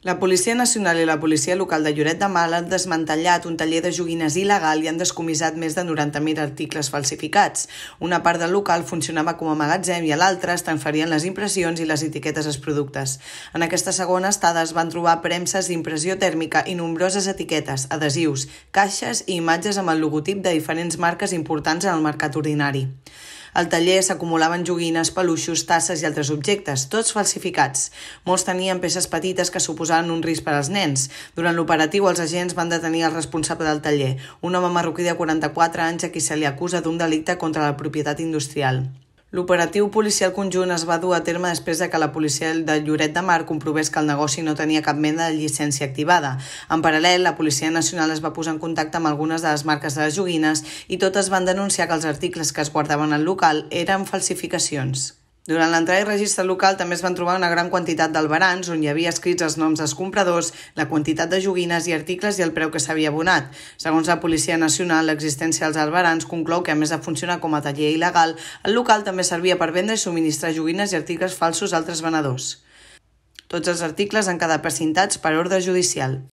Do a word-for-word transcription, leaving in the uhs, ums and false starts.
La Policia Nacional i la Policia Local de Lloret de Mar han desmantellat un taller de joguines il·legal i han descomissat més de noranta mil articles falsificats. Una part del local funcionava com a magatzem i a l'altra es transferien les impressions i les etiquetes als productes. En aquesta segona estada es van trobar premses d'impressió tèrmica i nombroses etiquetes, adhesius, caixes i imatges amb el logotip de diferents marques importants en el mercat ordinari. Al taller s'acumulaven joguines, peluixos, tasses i altres objectes, tots falsificats. Molts tenien peces petites que suposaven un risc per als nens. Durant l'operatiu, els agents van detenir el responsable del taller, un home marroquí de quaranta-quatre anys a qui se li acusa d'un delicte contra la propietat industrial. L'operatiu policial conjunt es va dur a terme després de que la policia de Lloret de Mar comprovés que el negoci no tenia cap mena de llicència activada. En paral·lel, la Policia Nacional es va posar en contacte amb algunes de les marques de les joguines i totes van denunciar que els articles que es guardaven al local eren falsificacions. Durant l'entrada i registre local també es van trobar una gran quantitat d'albarans on hi havia escrits els noms dels compradors, la quantitat de joguines i articles i el preu que s'havia abonat. Segons la Policia Nacional, l'existència dels albarans conclou que, a més de funcionar com a taller il·legal, el local també servia per vendre i subministrar joguines i articles falsos a altres venedors. Tots els articles han quedat precintats per ordre judicial.